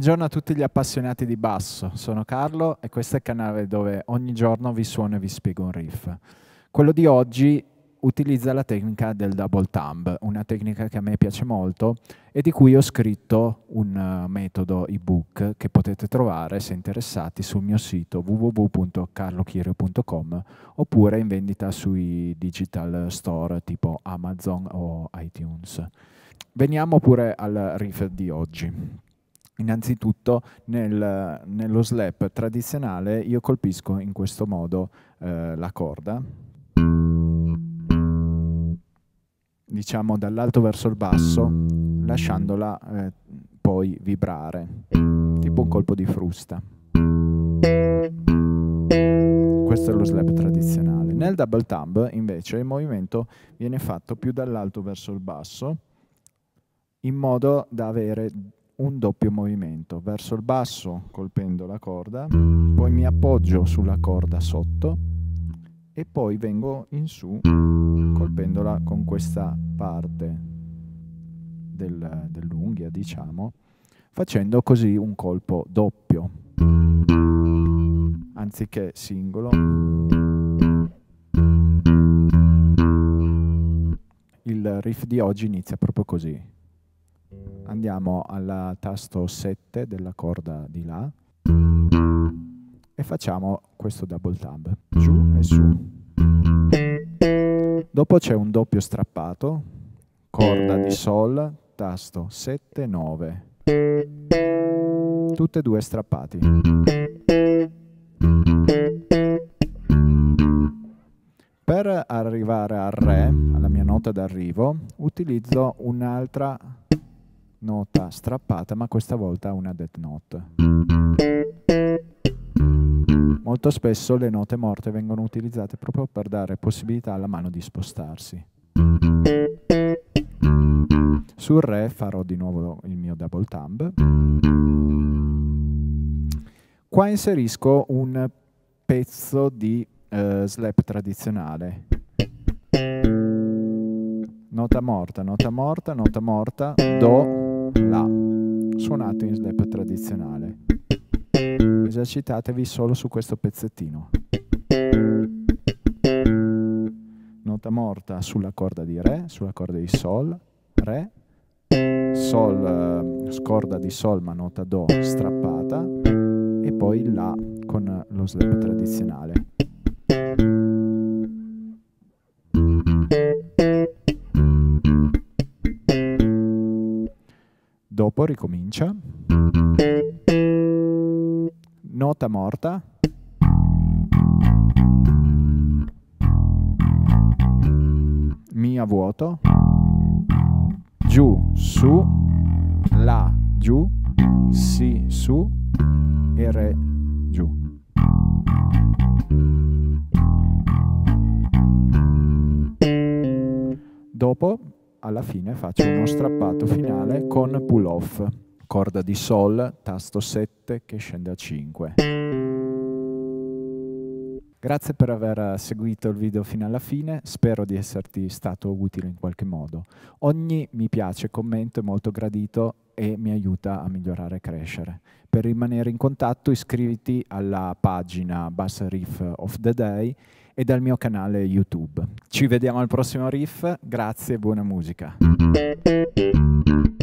Buongiorno a tutti gli appassionati di basso, sono Carlo e questo è il canale dove ogni giorno vi suono e vi spiego un riff. Quello di oggi utilizza la tecnica del double thumb, una tecnica che a me piace molto e di cui ho scritto un metodo ebook che potete trovare se interessati sul mio sito www.carlochirio.com oppure in vendita sui digital store tipo Amazon o iTunes. Veniamo pure al riff di oggi. Innanzitutto nello slap tradizionale io colpisco in questo modo la corda, diciamo dall'alto verso il basso, lasciandola poi vibrare, tipo un colpo di frusta. Questo è lo slap tradizionale. Nel double thumb invece il movimento viene fatto più dall'alto verso il basso, in modo da avere un doppio movimento, verso il basso colpendo la corda, poi mi appoggio sulla corda sotto e poi vengo in su colpendola con questa parte dell'unghia, diciamo, facendo così un colpo doppio, anziché singolo. Il riff di oggi inizia proprio così. Andiamo al tasto 7 della corda di La e facciamo questo double thumb, giù e su. Dopo c'è un doppio strappato, corda di Sol, tasto 7, 9, tutte e due strappati. Per arrivare al Re, alla mia nota d'arrivo, utilizzo un'altra nota strappata, ma questa volta una dead note. Molto spesso le note morte vengono utilizzate proprio per dare possibilità alla mano di spostarsi. Sul Re farò di nuovo il mio double thumb. Qua inserisco un pezzo di slap tradizionale. Nota morta, nota morta, nota morta, Do, La, suonato in slap tradizionale. Esercitatevi solo su questo pezzettino. Nota morta sulla corda di Re, sulla corda di Sol, Re, Sol, scorda di Sol ma nota Do strappata e poi La con lo slap tradizionale. Dopo ricomincia. Nota morta. Mi a vuoto. Giù, su. La, giù. Si, su. E Re, giù. Dopo, alla fine, faccio uno strappato finale con pull off, corda di Sol, tasto 7 che scende a 5. Grazie per aver seguito il video fino alla fine, spero di esserti stato utile in qualche modo. Ogni mi piace, commento è molto gradito e mi aiuta a migliorare e crescere. Per rimanere in contatto iscriviti alla pagina Bass Riff of the Day e dal mio canale YouTube. Ci vediamo al prossimo riff, grazie e buona musica.